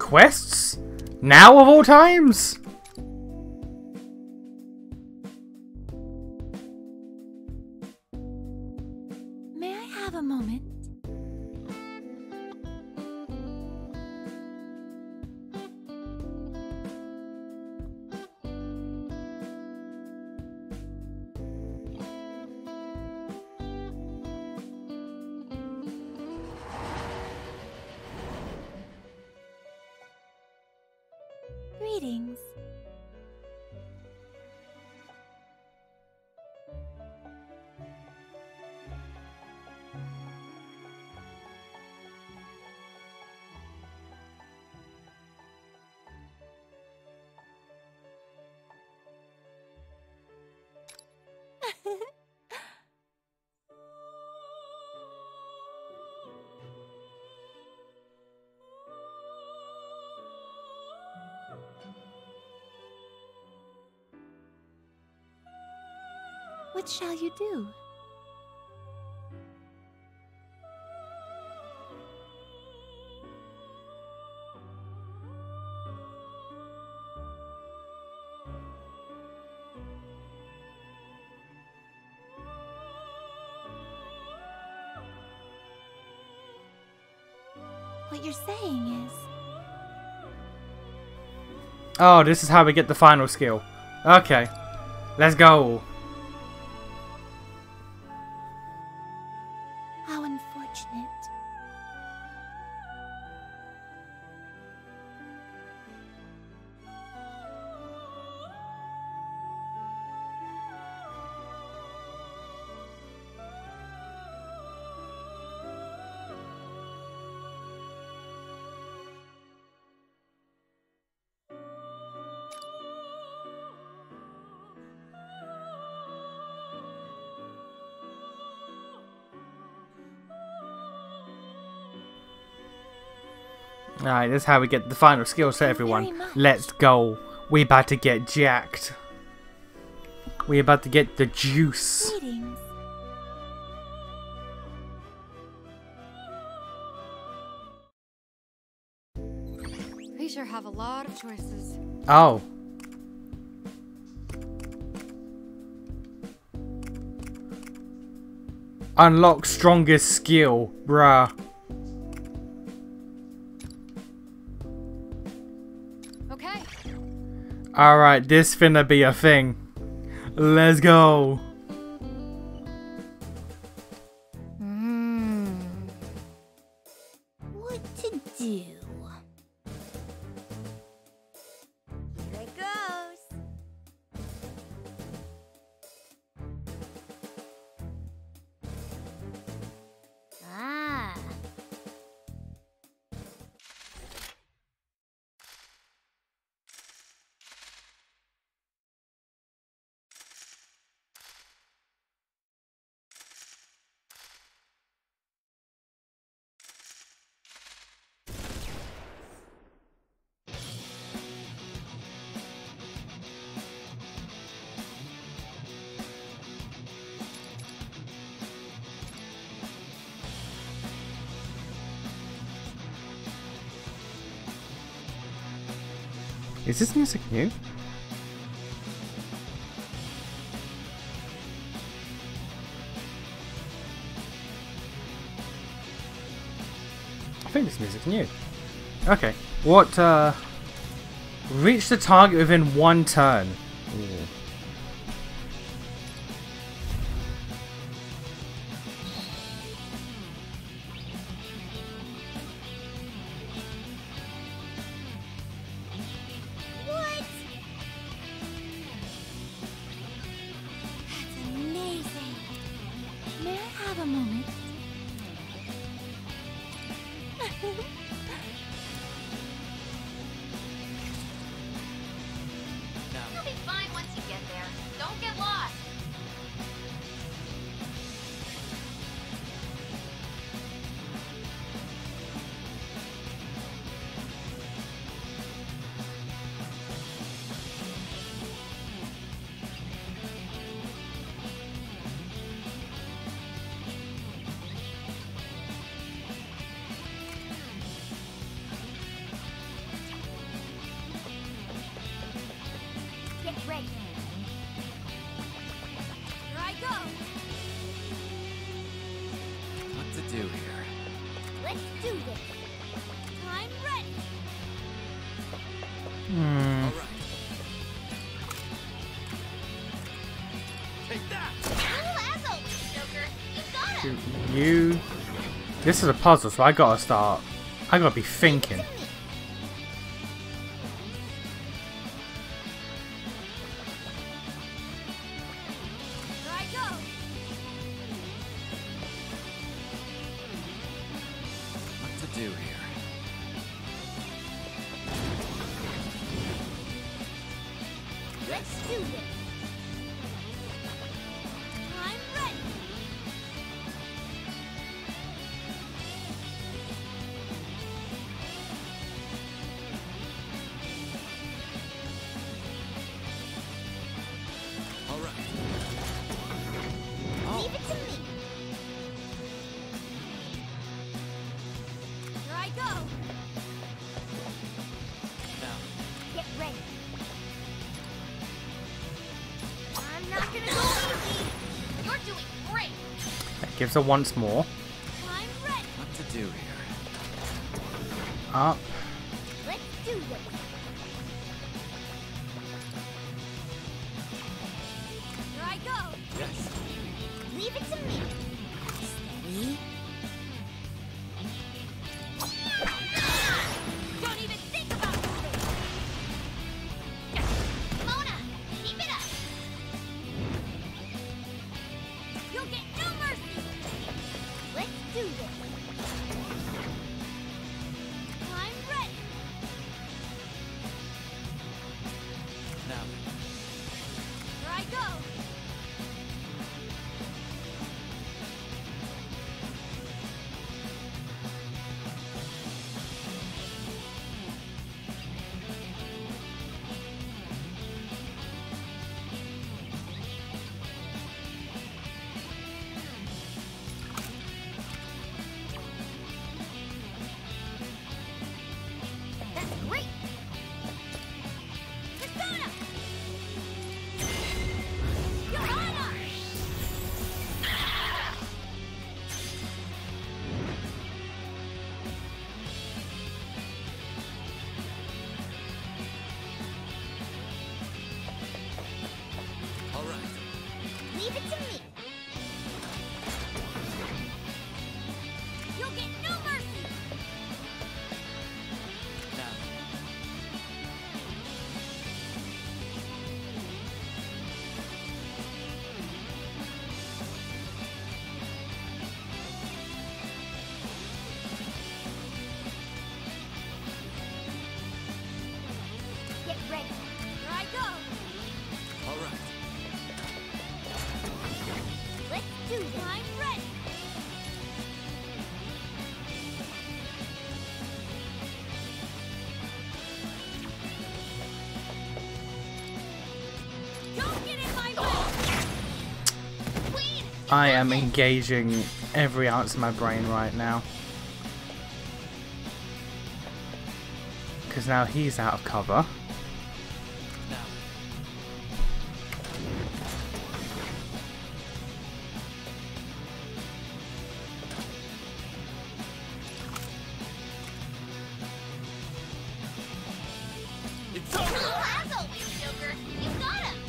quests? Now of all times? May I have a moment? Greetings. What shall you do? What you're saying is... Oh, this is how we get the final skill. Okay. Let's go. How unfortunate. Alright, this is how we get the final skill, so everyone. Let's go. We about to get jacked. We about to get the juice. Greetings. We sure have a lot of choices. Oh. Unlock strongest skill, bruh. Okay. Alright, this finna be a thing. Let's go. What to do? Here it goes. Ah. Is this music new? I think this music's new. Okay. What, reach the target within one turn. Ooh. What? That's amazing. May I have a moment? You'll be fine once you get there. Don't get lost. to do here? Let's do this. I'm ready. All right. Take that! Cool as always, Joker. You got him. You. This is a puzzle, so I gotta start. I gotta be thinking. Here I go. What to do here? Let's do this. I'm ready. All right. Leave it to me. Here I go. Now, Get ready. I'm not gonna go easy. You're doing great. That gives her once more. I'm ready. what to do here? Up. Let's do this. Here I go. Yes. Leave it to me. Steady. Don't even think about moving. Mona, keep it up. You'll get no mercy. Let's do this. I'm ready. Now, Here I go. That's great. Persona! Johanna! all right. Leave it to me. You'll get no mercy. Now, Get ready. Here I go. all right. Let's do this. I'm ready. Don't get in my way. Queen, I am engaging every ounce of my brain right now. Because now he's out of cover. Now, it's over. cool as always, Joker. You got him.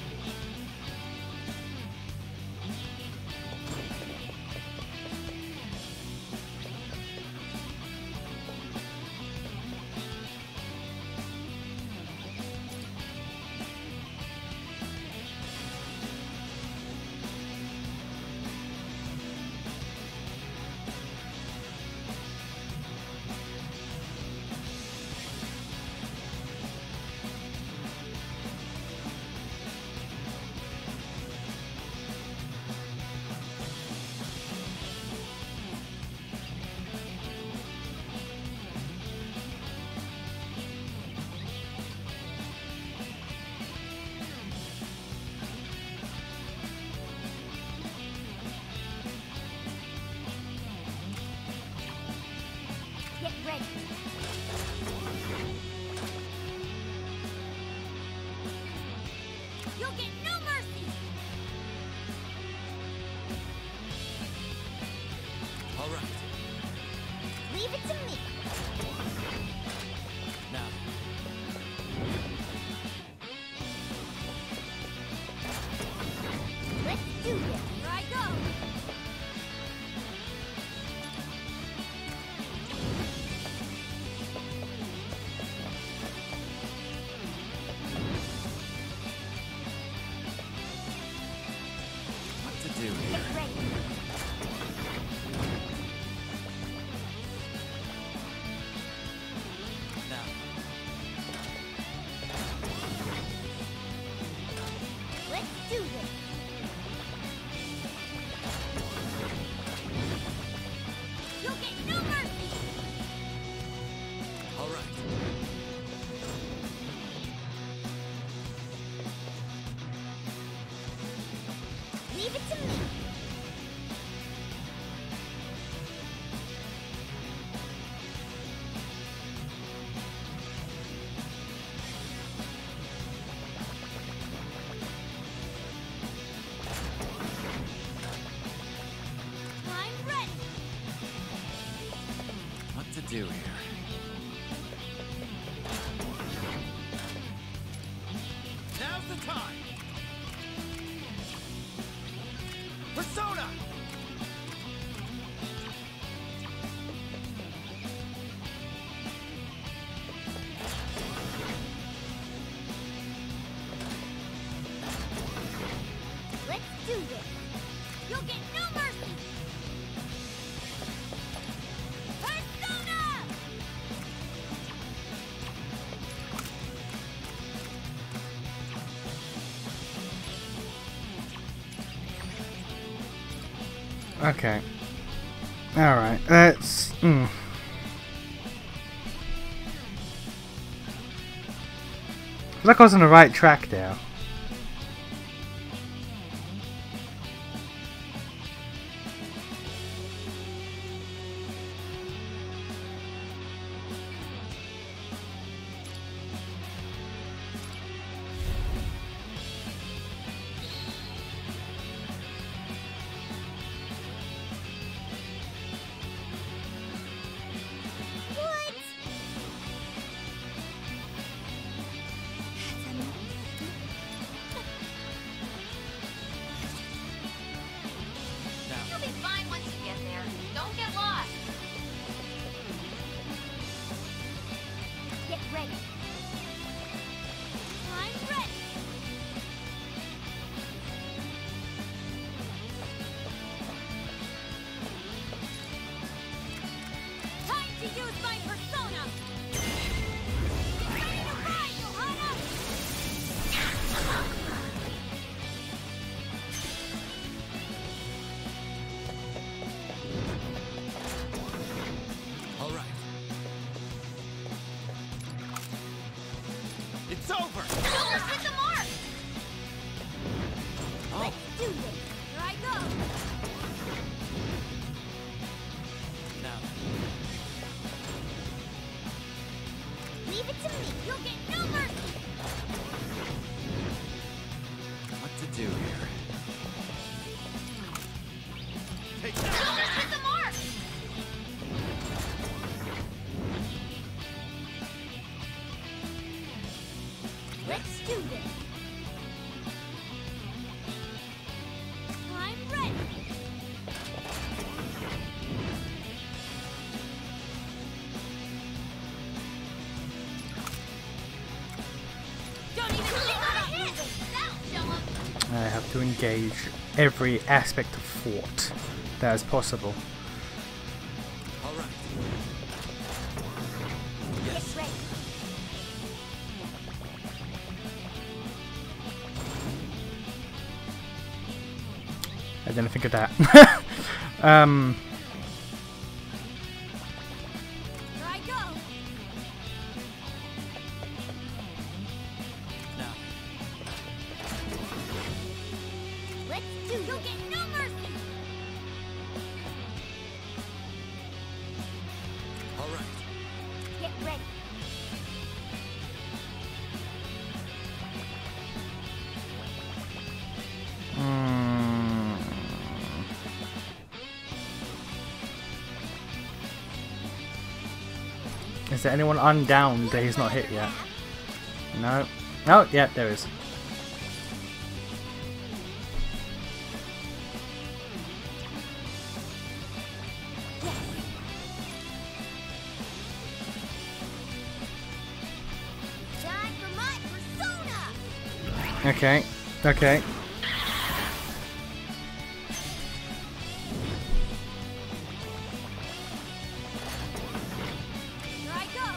Get ready. You'll get no mercy. All All right. Leave it to me. Now. Let's do this. Here I go. What to do here? Get ready. Now. Let's do this. You'll get no mercy. All right. Leave it to me. I'm ready. What to do here? Now's the time. Persona. Let's do this. You'll get no mercy. Persona! Okay. Alright, let's... I feel like I was on the right track there. What? Now. You'll be fine once you get there. Don't get lost. Get ready. I'm ready. Time to use my persona. Ready to ride, Johanna? All right. It's over. Don't hit the mark. Oh, Let's do this. Here I go. now. Leave it to me. You'll get no mercy. What to do here? Take Don't that. hit the mark. Let's do this. I'm ready. Don't even think on a hit. That'll show 'em. I have to engage every aspect of thought that is possible. All right. Get Yes. ready. I didn't think of that. Here I go. Now. Let's do. You'll get no mercy. All right. Get ready. Is there anyone undowned that he's not hit yet? No. Oh, yeah, there is. Time for my persona! Okay. Okay. Here I go!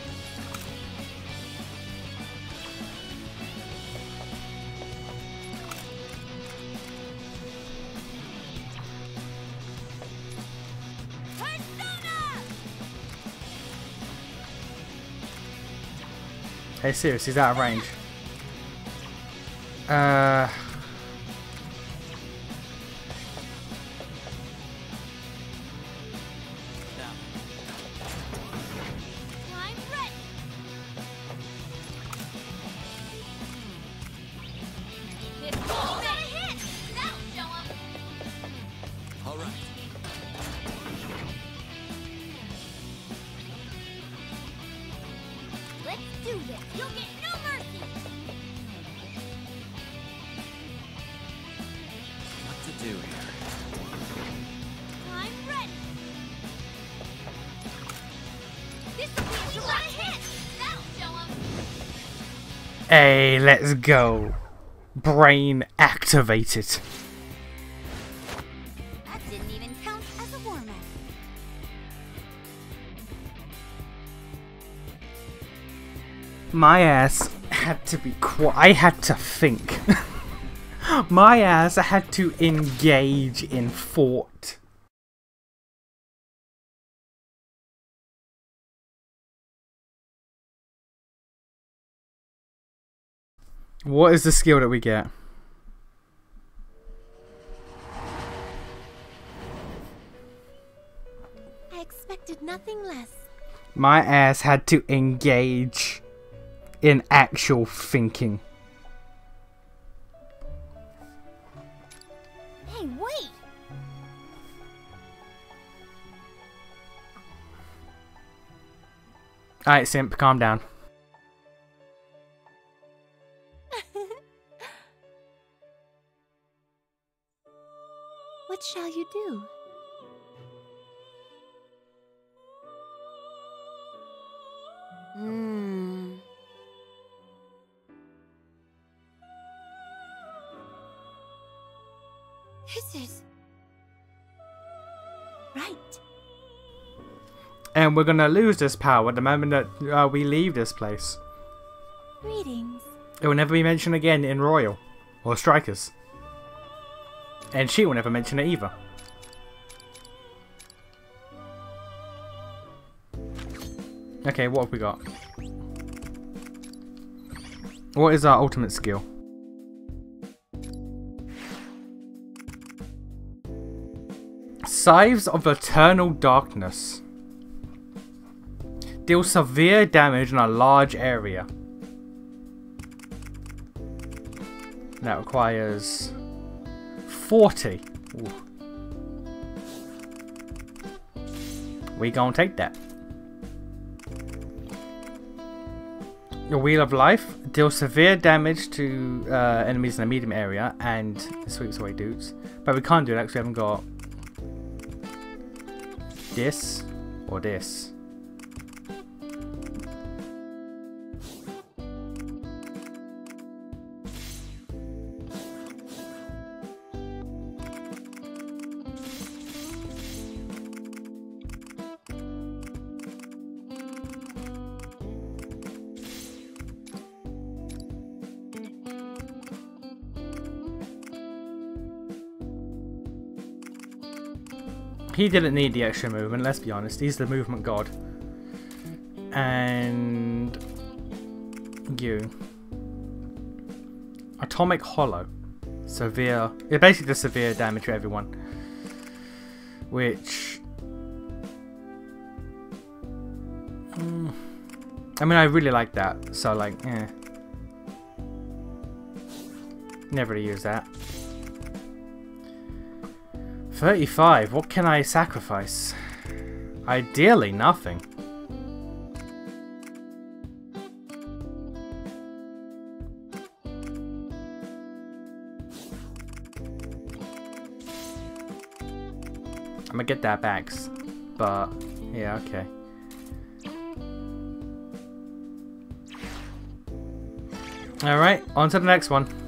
Persona! Hey, serious, he's out of range. Now. I'm ready! This ball got a hit! That'll show him. All right. Let's do this! You'll get no mercy! What to do here? I'm ready! This will be a direct hit! That'll show him. Hey, let's go. Brain activated. That didn't even count as a warm-up. My ass had to be I had to think. My ass had to engage in thought. What is the skill that we get? I expected nothing less. My ass had to engage in actual thinking. Hey, wait! Alright, Simp, calm down. What shall you do? This is right. And we're gonna lose this power the moment that we leave this place. Greetings. It will never be mentioned again in Royal or Strikers. And she will never mention it either. Okay, what have we got? What is our ultimate skill? Scythes of Eternal Darkness. Deal severe damage in a large area. That requires 40. Ooh. We gonna take that. The Wheel of Life. Deal severe damage to enemies in a medium area and sweeps away dudes. But we can't do that because we haven't got this or this. He didn't need the extra movement, let's be honest. He's the movement god. And you. Atomic Hollow. Severe. It basically does severe damage to everyone. Which... I mean, I really like that. So, like, eh. Never really use that. 35. What can I sacrifice? Ideally, nothing. I'm gonna get that back. But, yeah, okay. Alright, on to the next one.